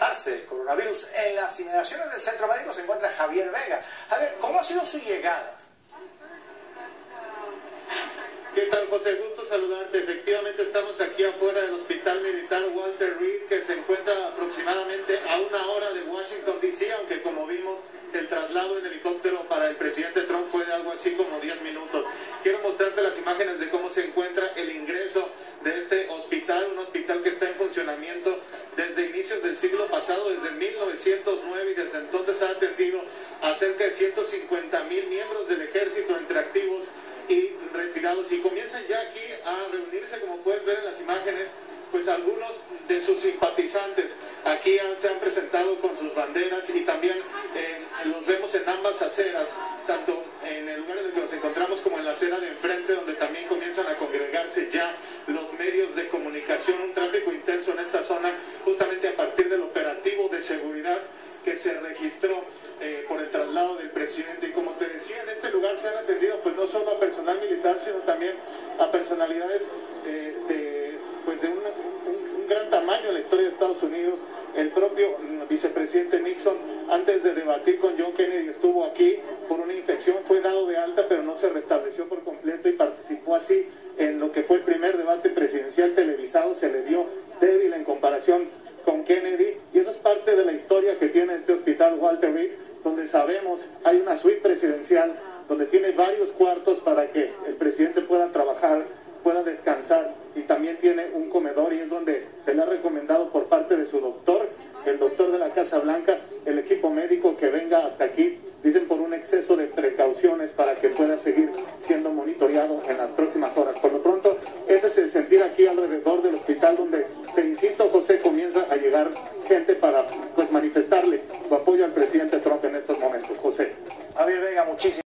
confirmarse el coronavirus en las inmediaciones del centro médico se encuentra Javier Vega. Javier, ¿cómo ha sido su llegada? ¿Qué tal, José? Gusto saludarte. Efectivamente estamos aquí afuera del Hospital Militar Walter Reed, que se encuentra aproximadamente a 1 hora de Washington, D.C., aunque como vimos el traslado en helicóptero para el presidente Trump fue de algo así como 10 minutos. Quiero mostrarte las imágenes de cómo se encuentra el ingreso de este hospital, un hospital que está en funcionamiento desde inicios del siglo pasado, desde 1909, y desde entonces ha atendido a cerca de 150,000 miembros del ejército entre activos y retirados, y comienzan ya aquí a reunirse, como puedes ver en las imágenes, pues algunos de sus simpatizantes. Aquí se han presentado con sus banderas y también los vemos en ambas aceras, tanto en el lugar en el que nos encontramos como en la acera de enfrente, donde también comienzan a congregarse ya los medios de comunicación, un tráfico intenso en esta zona, justamente a partir del operativo de seguridad que se registró por el traslado del presidente. Y como te decía, en este lugar se han atendido pues no solo a personal militar, sino también a personalidades de un gran tamaño en la historia de Estados Unidos. El propio vicepresidente Nixon, antes de debatir con John Kennedy, estuvo aquí por una infección, fue dado de alta, pero no se restableció por completo y participó así en lo que fue el primer debate presidencial televisado. Se le vio débil en comparación con Kennedy, y eso es parte de la historia que tiene este hospital Walter Reed, donde sabemos hay una suite presidencial donde tiene varios cuartos para que el presidente pueda trabajar, pueda descansar, y también tiene un comedor, y es donde se le ha recomendado por parte de su doctor, el doctor de la Casa Blanca, el equipo médico, que venga hasta aquí, dicen por un exceso de precauciones para que pueda seguir siendo monitoreado en las próximas horas. Por lo pronto, este es el sentir aquí alrededor del hospital, donde, te insisto, José, comienza a llegar gente para pues manifestarle su apoyo al presidente Trump en estos momentos. José. Javier Vega, muchísimas